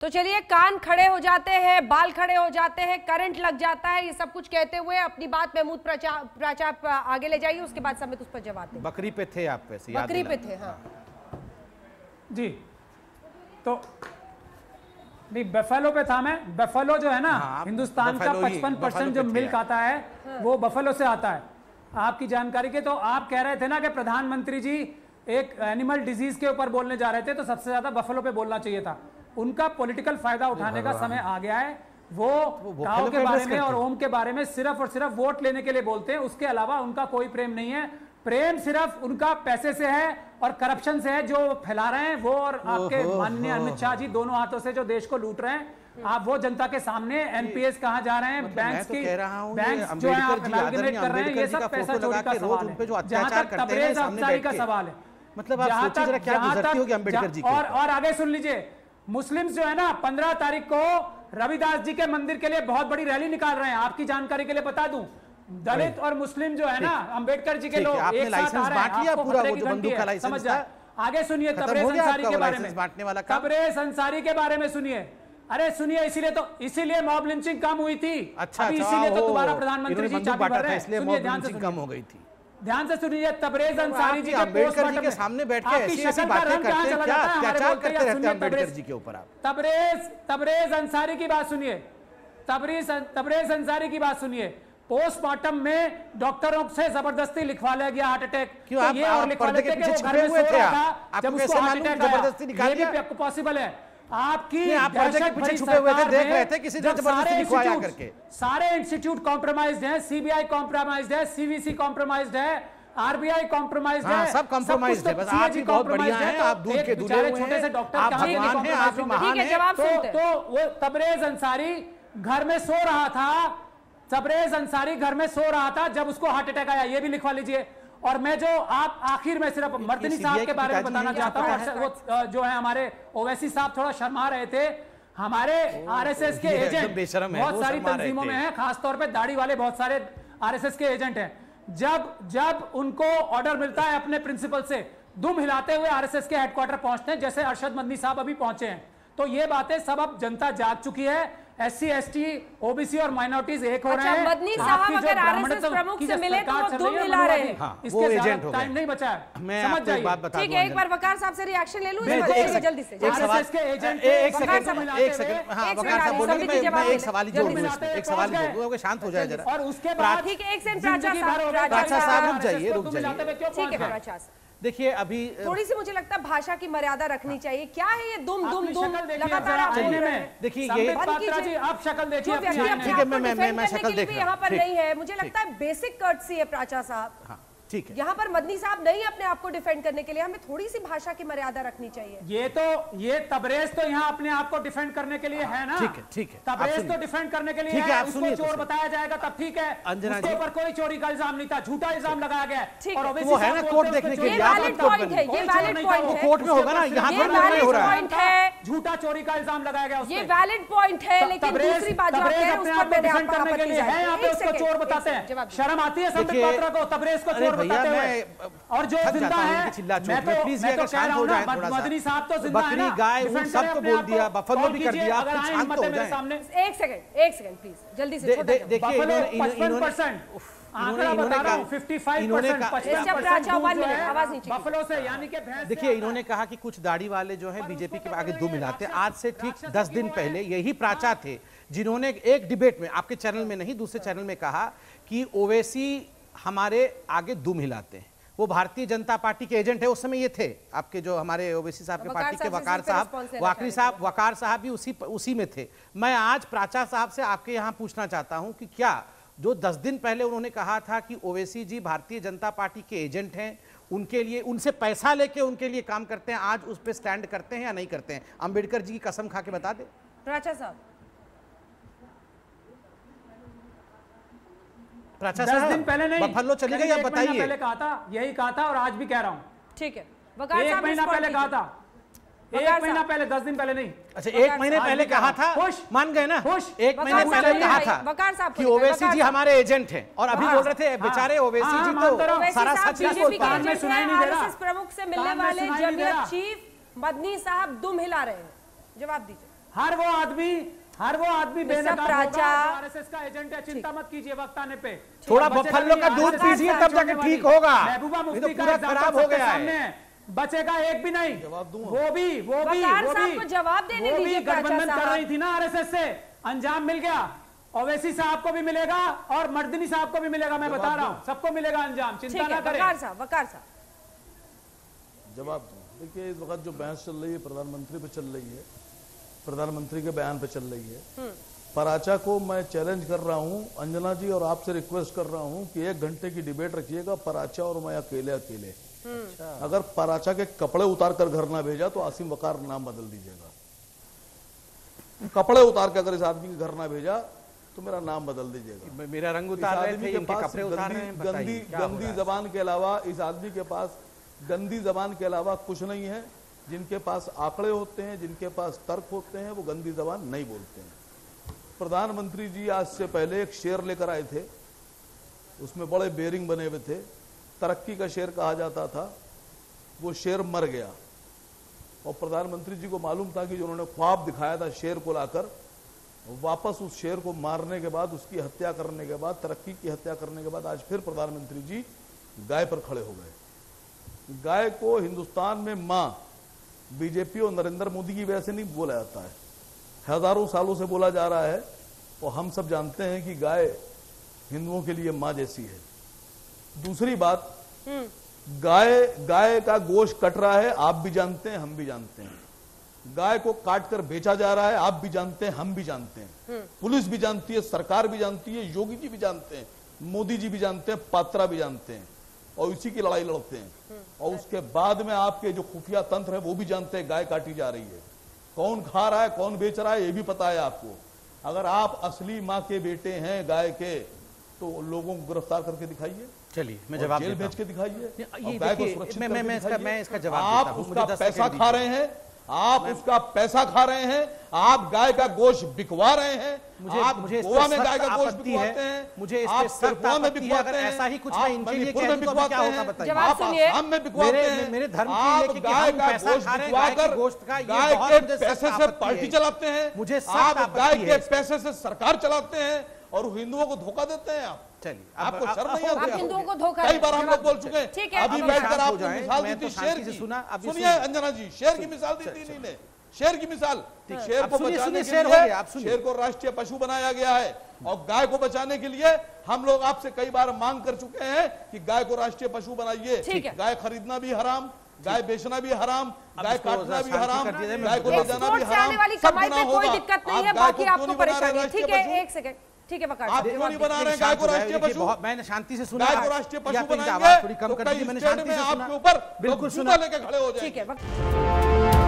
तो चलिए, कान खड़े हो जाते हैं, बाल खड़े हो जाते हैं, करंट लग जाता है, ये सब कुछ कहते हुए अपनी बात महमूद प्राचाप आगे ले जाइए, उसके बाद समित उस पर जवाब दें। बकरी पे थे आप वैसे, बकरी पे थे, हाँ जी। तो नहीं, बफेलो पे था मैं। बफेलो जो है ना, हिंदुस्तान का 55% जो मिल्क आता है वो बफेलो से आता है। आपकी जानकारी के, तो आप कह रहे थे ना कि प्रधानमंत्री जी एक एनिमल डिजीज के ऊपर बोलने जा रहे थे, तो सबसे ज्यादा बफेलो पे बोलना चाहिए था। उनका पॉलिटिकल फायदा उठाने का समय आ गया है। वो काऊ के बारे में और ओम के बारे में सिर्फ और सिर्फ वोट लेने के लिए बोलते हैं, उसके अलावा उनका कोई प्रेम नहीं है। प्रेम सिर्फ उनका पैसे से है और करप्शन से है जो फैला रहे हैं वो, और आपके माननीय अमित शाह जी दोनों हाथों से जो देश को लूट रहे हैं। आप वो जनता के सामने एनपीएस कहाँ जा रहे हैं, बैंक्स की बैंक्स जो है आप एमालगमेट कर रहे हैं, ये सब पैसा चोरी का सवाल है। जहां तक तबरेज अफसारी का सवाल है, मतलब आप सोचिए जरा क्या गुजरती होगी अंबेडकर जी की। और आगे सुन लीजिए, मुस्लिम्स जो है ना 15 तारीख को रविदास जी के मंदिर के लिए बहुत बड़ी रैली निकाल रहे हैं। आपकी जानकारी के लिए बता दूं, दलित और मुस्लिम जो है ना अंबेडकर जी के लोग एक साथ आ रहे हैं। पूरा वो जो बंदूक का लाइसेंस था, आगे सुनिए तबरेज अंसारी के बारे में, तबरेज अंसारी के बारे में सुनिए। अरे सुनिए, इसीलिए मॉब लिंचिंग कम हुई थी। अच्छा, इसीलिए तो दोबारा प्रधानमंत्री जी चाबी भर रहे हैं, इसलिए मॉब लिंचिंग कम हो गई थी। ध्यान से सुनिए, तबरेज अंसारी जी के अम्बेडकर जी के सामने बैठ के ऐसी बातें करते हैं, क्या अत्याचार करते रहते हैं अम्बेडकर जी के ऊपर आप। तबरेज अंसारी की बात सुनिए, तबरेज अंसारी की बात सुनिए। पोस्टमार्टम में डॉक्टरों से जबरदस्ती लिखवा लिया गया हार्ट अटैक। क्यों आप पर्दे के पीछे छुपे हुए थे? जब उसको हार्ट अटैक जबरदस्ती निकाल दिया, पॉसिबल है? आपकी पर्दे के पीछे छुपे हुए थे, देख रहे थे किसी ने जबरदस्ती लिखवाया करके। सारे इंस्टीट्यूट कॉम्प्रोमाइज्ड हैं, सीबीआई कॉम्प्रोमाइज्ड है, सीवीसी कॉम्प्रोमाइज्ड है, आरबीआई कॉम्प्रोमाइज्ड है, सब कॉम्प्रोमाइज्ड है। बस आप ही बहुत बढ़िया हैं, आप दूध के दूल्हे हुए हैं, छोटे से डॉक्टर आप भगवान हैं, आप ही महान हैं। तो वो तबरेज अंसारी घर में सो रहा था, तबरेज अंसारी घर में सो रहा था जब उसको हार्ट अटैक आया, ये भी लिखवा लीजिए। और मैं जो आप आखिर में सिर्फ मर्दनी साहब के बारे में बताना चाहता हूँ, वो जो है हमारे ओवैसी साहब थोड़ा शर्मा रहे थे। हमारे आरएसएस के एजेंट बहुत सारी तंजीमों में हैं, खासतौर पे दाढ़ी वाले बहुत सारे आरएसएस के एजेंट हैं। जब उनको ऑर्डर मिलता है अपने प्रिंसिपल से, दुम हिलाते हुए आरएसएस के हेडक्वार्टर पहुंचते हैं, जैसे अरशद मदनी साहब अभी पहुंचे हैं। तो ये बातें सब अब जनता जाग चुकी है। एससी, एसटी, ओबीसी और माइनॉरिटीज एक हो रहे हैं। मदनी साहब अगर आरएसएस प्रमुख से मिले तो वो दुम हिला रहे हैं। इसके ज्यादा टाइम नहीं बचा है, मैं आपको एक बात बता दूं। ठीक है, एक बार वकार साहब से रिएक्शन ले लूं जल्दी से। आरएसएस के एजेंट एक सेकंड हां, वकार साहब बोलेंगे, मैं एक सवाल ही जोड़ दूं इसमें, एक सवाल ही जोड़ दूं, शांत हो जाए जरा। और उसके बाद ठीक है, एक सेकंड प्राचा साहब रुक जाइए। ठीक है प्राचा, देखिए अभी थोड़ी सी मुझे लगता है भाषा की मर्यादा रखनी चाहिए। क्या है ये दुम दुम दुम लगातार आप बोल रहे हैं? देखिए ये आप शक्ल देखिए, ठीक है, मैं शक्ल देख रहा हूं। यहाँ पर नहीं है, मुझे लगता है बेसिक कर्टसी है प्राचा साहब। ठीक है, यहाँ पर मदनी साहब नहीं अपने आप को डिफेंड करने के लिए, हमें थोड़ी सी भाषा की मर्यादा रखनी चाहिए। ये तबरेज तो यहाँ अपने आप को डिफेंड करने के लिए है ना। ठीक है, तबरेज तो डिफेंड करने के लिए है, उसको चोर बताया जाएगा तब ठीक है। उसके ऊपर कोई चोरी का इल्जाम नहीं था, झूठा इल्जाम लगाया गया। और वो है ना कोर्ट देखने के लिए, ये वैलिड पॉइंट है, ये वैलिड पॉइंट है, कोर्ट में होगा ना, यहाँ पर नहीं हो रहा है। झूठा चोरी का इल्जाम लगाया गया, ये वैलिड पॉइंट है। लेकिन दूसरी बात जो आप कह रहे हैं उस पर मैंने आपको करने के लिए है, यहाँ पे उसको चोर बताते हैं। शर्म आती है संबित पात्रा को तबरेज को चोर बताते हुए? और जो जिंदा है, प्लीज अगर शांत हो जाए थोड़ा सा। मदनी साहब तो जिंदा है ना, बकरी गाय वो सब तो बोल दिया, बफलो भी कर दिया, आप शांत हो जाए। एक सेकंड प्लीज, जल्दी से। देखिए देखिए इन्होंने कहा कि कुछ दाढ़ी वाले जो है बीजेपी के आगे दुम हिलाते। आज से ठीक 10 दिन पहले यही प्राचा थे जिन्होंने एक डिबेट में, आपके चैनल में नहीं दूसरे चैनल में, कहा कि ओवैसी हमारे आगे दुम हिलाते हैं। वो भारतीय जनता पार्टी के एजेंट है। उस समय ये थे आपके जो हमारे ओवैसी साहब के पार्टी के वकार साहब भी उसी में थे। मैं आज प्राचा साहब से आपके यहाँ पूछना चाहता हूँ कि क्या जो 10 दिन पहले उन्होंने कहा था कि ओवैसी जी भारतीय जनता पार्टी के एजेंट हैं, उनके लिए उनसे पैसा लेके उनके लिए काम करते हैं, आज उस पर स्टैंड करते हैं या नहीं करते हैं? अंबेडकर जी की कसम खा के बता दे प्राचा साहब। 10 दिन पहले नहीं, बफलो चली गई, आप बताइए। पहले कहा था, यही कहा था और आज भी कह रहा हूं। ठीक है, एक महीना पहले कहा था, एक महीना पहले, 10 दिन पहले नहीं। अच्छा, एक महीने पहले कहा था, मान गए ना? एक महीने पहले कहा था कि ओवैसी जी हमारे एजेंट हैं, और अभी बोल रहे थे बेचारे ओवैसी जी तो सारा सच में सुनाई नहीं दे रहा। प्रमुख से मिलने वाले जमीयत चीफ मदनी साहब दुम हिला रहे हैं, जवाब दीजिए। हर वो आदमी बेनकाब प्राचा आरएसएस का एजेंट है, चिंता मत कीजिए वक्त आने पे। थोड़ा बफेलो का दूध पीजिए तब जाके ठीक होगा। महबूबा नहीं मुफ्ती तो पूरा खराब हो गया है। बचेगा एक भी नहीं। वो भी जवाब देने दीजिए। गठबंधन कर रही थी ना आरएसएस से, अंजाम मिल गया। ओवैसी साहब को भी मिलेगा और मर्दनी साहब को भी मिलेगा, मैं बता रहा हूं, सबको मिलेगा अंजाम, चिंता ना करें। वकार साहब जवाब दूं। देखिए, इस वक्त जो बहस चल रही है प्रधानमंत्री पे चल रही है, प्रधानमंत्री के बयान पे चल रही है। पराचा को मैं चैलेंज कर रहा हूं, अंजना जी, और आपसे रिक्वेस्ट कर रहा हूं कि 1 घंटे की डिबेट रखिएगा, पराचा और मैं अकेले। अगर पराचा के कपड़े उतार कर घर ना भेजा तो आसिम वकार नाम बदल दीजिएगा। कपड़े उतार के अगर इस आदमी के घर ना भेजा तो मेरा नाम बदल दीजिएगा। मेरा रंग उतार रहे थे, इनके कपड़े उतार रहे हैं। गंदी जबान के अलावा इस आदमी के पास गंदी जबान के अलावा कुछ नहीं है। जिनके पास आंकड़े होते हैं, जिनके पास तर्क होते हैं, वो गंदी जबान नहीं बोलते हैं। प्रधानमंत्री जी आज से पहले एक शेर लेकर आए थे, उसमें बड़े बेरिंग बने हुए थे, तरक्की का शेर कहा जाता था। वो शेर मर गया और प्रधानमंत्री जी को मालूम था कि जो उन्होंने ख्वाब दिखाया था शेर को लाकर, वापस उस शेर को मारने के बाद, उसकी हत्या करने के बाद, तरक्की की हत्या करने के बाद आज फिर प्रधानमंत्री जी गाय पर खड़े हो गए। गाय को हिंदुस्तान में मां बीजेपी और नरेंद्र मोदी की वजह से नहीं बोला जाता है, हजारों सालों से बोला जा रहा है। और हम सब जानते हैं कि गाय हिंदुओं के लिए मां जैसी है। दूसरी बात, गाय का गोश्त कट रहा है, आप भी जानते हैं, हम भी जानते हैं। गाय को काट कर बेचा जा रहा है, आप भी जानते हैं, हम भी जानते हैं। पुलिस भी जानती है, सरकार भी जानती है, योगी जी भी जानते हैं, मोदी जी भी जानते हैं, पात्रा भी जानते हैं, और इसी की लड़ाई लड़ते हैं। और उसके बाद में आपके जो खुफिया तंत्र है वो भी जानते हैं गाय काटी जा रही है, कौन खा रहा है, कौन बेच रहा है, ये भी पता है आपको। अगर आप असली माँ के बेटे हैं गाय के, तो लोगों को गिरफ्तार करके दिखाइए। चलिए, मैं जवाब जेल भेज के दिखाइए। मैं इसका जवाब आप उसका पैसा खा रहे हैं, आप उसका पैसा खा रहे हैं, आप गाय का गोश्त बिकवा रहे हैं। मुझे गोवा में गाय का गोश्त बिकवाते हैं, मुझे इस पे सख्त आपत्ति है। अगर ऐसा ही कुछ मैं इनके लिए कह दूं तो क्या होगा बताइए। जवाब सुनिए। आसाम में बिकवाते हैं, मेरे धर्म आप के गाय का गोश्त बिकवाकर गाय के पैसे से पार्टी चलाते हैं, मुझे आप गाय के पैसे से सरकार चलाते हैं और हिंदुओं को धोखा देते हैं। आप चलिए, आपको शर्म नहीं आती? आप हिंदुओं को धोखा कई बार हम लोग बोल चुके हैं। अभी बैठकर आपको मिसाल दी थी शेर की। सुनिए अंजना जी, शेर की मिसाल दी थी इन्होंने, शेर की मिसाल। शेर को बचाने के लिए शेर को राष्ट्रीय पशु बनाया गया है, और गाय को बचाने के लिए हम लोग आपसे कई बार मांग कर चुके हैं कि गाय को राष्ट्रीय पशु बनाइए। गाय खरीदना भी हराम, गाय बेचना भी हराम, गाय काटना भी हराम, गाय को ले जाना भी हराम। सब गुनाह होगा। कोई दिक्कत नहीं है, बाकी आपको परेशानी है। ठीक है, एक सेकंड, ठीक है वकार आप क्यों नहीं बना रहे हैं गाय को राष्ट्रीय पशु? मैंने शांति से सुना, गाय को राष्ट्रीय पशु बनाएंगे थोड़ी कम तो कर कई दी, मैंने स्टेट शांति में से सुना, आपके ऊपर बिल्कुल जूता लेके खड़े हो जाएंगे। ठीक है।